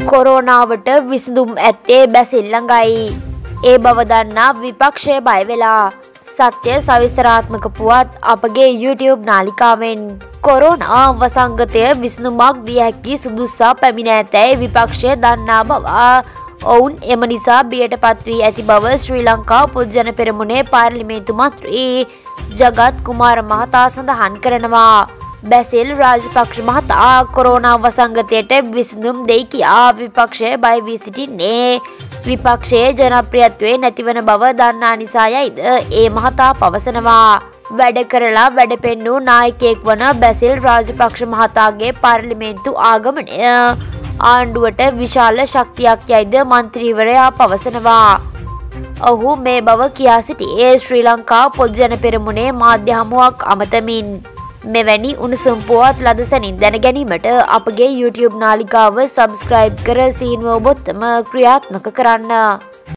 කොරෝනාවට විසඳුම් ඇත්තේ බැසිල් ළඟයි. ඒ බව දන්නා විපක්ෂය බය වෙලා. සත්‍ය සවිස්තරාත්මක පුවත් අපගේ YouTube නාලිකාවෙන්. කොරෝනා වසංගතය විසඳුමක් දිය හැකි සුදුස්සා පැමිණ ඇතැයි විපක්ෂය දන්නා බව ඔවුන් එම නිසා බියටපත් වී ඇති බව ශ්‍රී ලංකා පොදුජන පෙරමුණේ පාර්ලිමේන්තු මන්ත්‍රී ජගත් කුමාර මහතා සඳහන් කරනවා. බැසිල් රාජපක්ෂ මහතා කොරෝනා වසංගතයට විසඳුම් දෙයි කියා විපක්ෂය බය වී සිටින්නේ විපක්ෂයේ ජනප්‍රියත්වයේ නැතිවන බව දන්නා නිසා යයිද ඒ මහතා පවසනවා. වැඩ කරලා වැඩ පෙන්නූ නායකයෙක් වන බැසිල් රාජපක්ෂ මහතාගේ පාර්ලිමේන්තු ආගමනය ආණ්ඩුවට විශාල ශක්තියක් යයිද මන්ත්‍රීවරයා පවසනවා. ඔහු මේ බව කියා සිටියේ ශ්‍රී ලංකා පොදුජන පෙරමුණේ මාධ්‍ය හමුවක් අමතමින්. මෙවැනි උණුසුම් පුවත් ලද සැනින් දැන ගැනීමට අපගේ YouTube නාලිකාව සබ්ස්ක්‍රයිබ් කර සීනුව ඔබොත්තම ක්‍රියාත්මක කරන්න.